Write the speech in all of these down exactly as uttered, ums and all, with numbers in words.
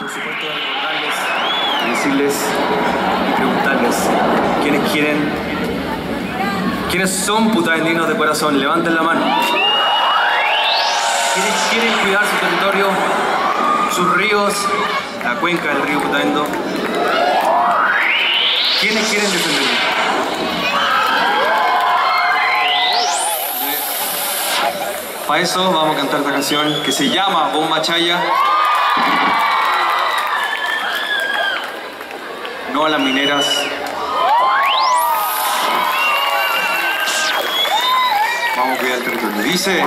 por supuesto, de recordarles, decirles y preguntarles quiénes quieren, quiénes son putaendinos de corazón. Levanten la mano. ¿Quiénes quieren cuidar su territorio, sus ríos, la cuenca del río Putaendo? ¿Quiénes quieren defenderlo? Para eso vamos a cantar esta canción que se llama Bomba Chaya. No a las mineras. Vamos a cuidar el territorio. Dice...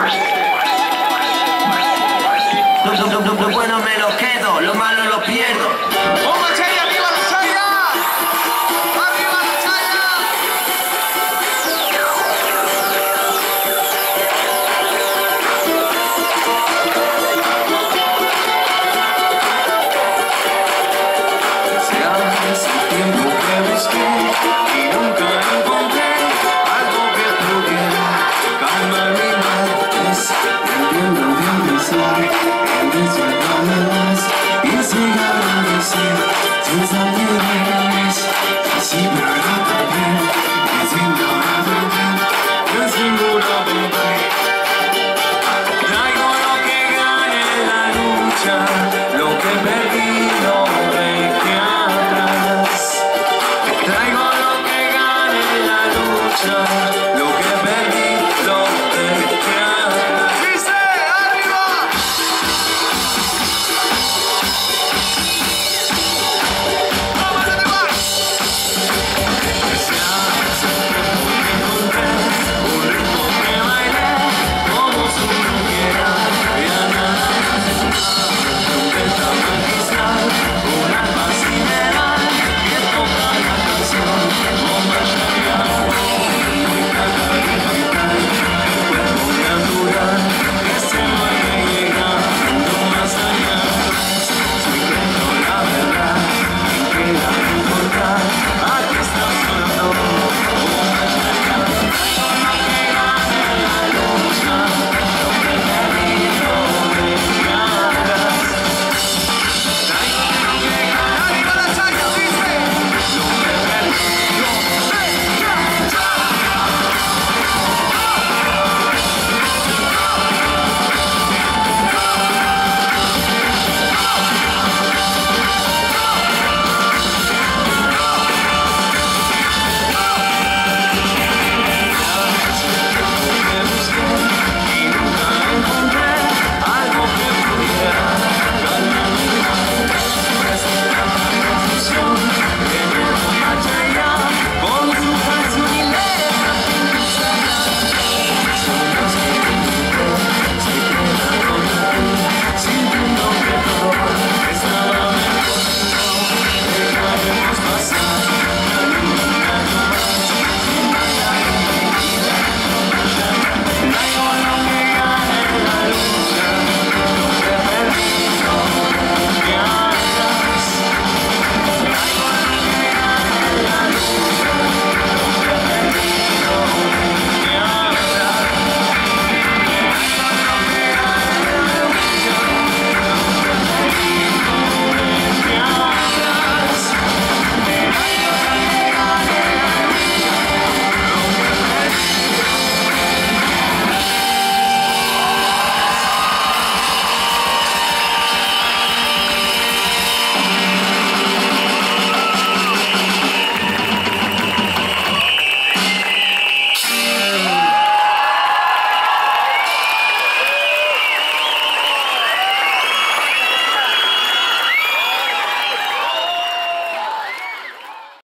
Lo, lo, lo, lo bueno me lo quedo, lo malo lo pierdo. ¡Bomba Chaya, arriba la Chaya! ¡Arriba la Chaya! Hace tiempo que busqué y nunca encontré algo que pudiera calmar mi madurez. Entiendo bien pensar en despertarme más y llegar a decir tus alegrías. Así me hará también, es ignorable, es ignorable. Traigo lo que gané en la lucha, lo que perdí lo dejé atrás. Traigo lo que gané en la lucha.